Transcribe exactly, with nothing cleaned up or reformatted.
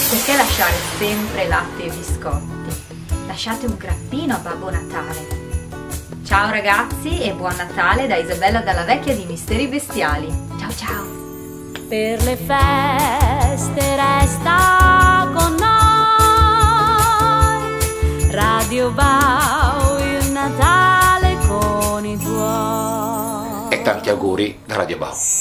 Perché lasciare sempre latte e biscotti? Lasciate un grappino a Babbo Natale. Ciao ragazzi e buon Natale da Isabella Dalla Vecchia di Misteri Bestiali. Ciao ciao! Per le feste resta con noi Radio Bau, il Natale con i tuoi. E tanti auguri da Radio Bau.